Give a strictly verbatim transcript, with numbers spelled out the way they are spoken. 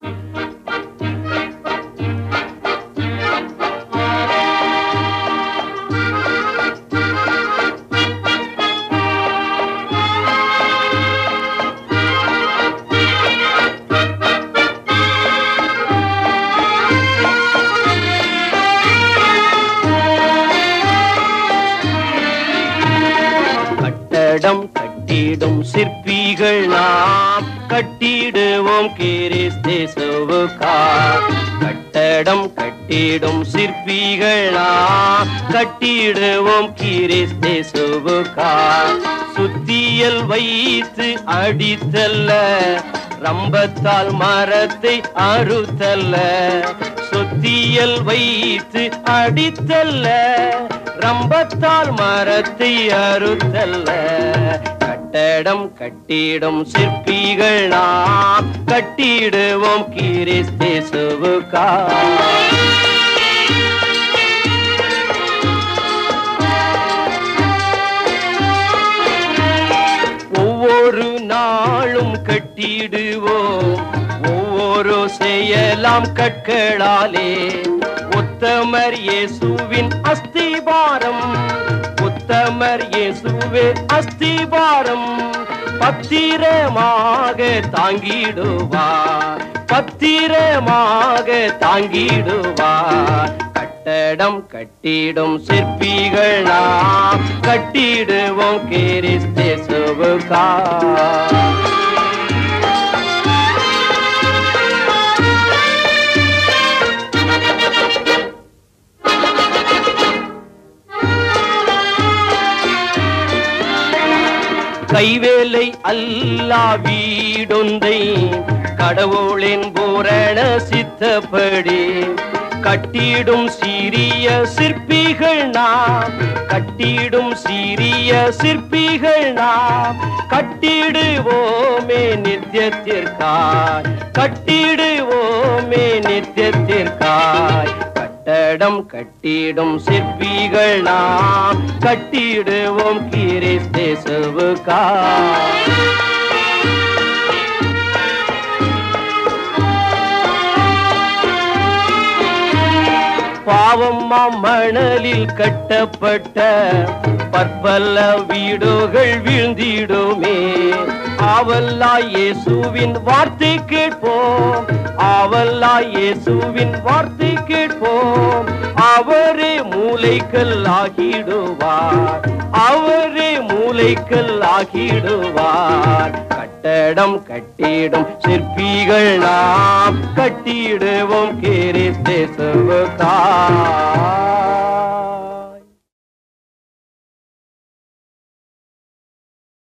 கட்டடம் கட்டிடும் சிற்பிகள் நாம் கட்டிடுவோம் கிறிஸ்தேசுவுக்காய். கட்டடம் கட்டிடும் சிற்பிகள் நாம் கட்டிடுவோம் கிறிஸ்தேசுவுக்காய். சுத்தியல் வைத்து அடித்தல்ல, ரம்பத்தால் மரத்தை அறுத்தல்ல. சுத்தியல் வைத்து அடித்தல்ல, ரம்பத்தால் மரத்தை அறுத்தல்ல. கட்டடம் கட்டிடும் சிற்பிகள் நாம் கட்டிடுவோம் கிறிஸ்தேசுவுக்காய். ஒவ்வொரு நாளும் கட்டிடுவோம் ஒவ்வொரு செயலாம் கற்களாலே. உத்தமர் இயேசுவின் அஸ்திபாரம், உத்தமர் இயேசுவே அஸ்திபாரம். பத்திரமாக தாங்கிடுவார், பத்திரமாக தாங்கிடுவார். கட்டடம் கட்டிடும் சிற்பிகள் நாம் கட்டிடுவோம் கிறிஸ்தேசுவுக்காய். கைவேலை அல்லா வீடொன்றை கடவுளின் பூரண சித்தப்படி கட்டிடும் சீரிய சிற்பிகள் நாம், கட்டிடும் சீரிய சிற்பிகள் நாம். கட்டிடுவோமே நித்தியத்திற்காய், கட்டிடுவோமே நித்தியத்திற்காய். கட்டடம் கட்டிடும் சிற்பிகள் நாம் கட்டிடுவோம் கிறிஸ்தேசுவுக்காய். பாவம் மணலில் கட்டப்பட்ட பற்பல வீடுகள் வீழ்ந்திடுமே. ஆவல்லா இயேசுவின் வார்த்தை கேட்போம், ஆவல்லா இயேசுவின் வார்த்தை கேட்போம். அவரே மூலைக்கல் ஆகிடுவார், அவரே மூலைக்கல் ஆகிடுவார். கட்டடம் கட்டிடும் சிற்பிகள் நாம் கட்டிடுவோம் கிறிஸ்தேசுவுக்காய்.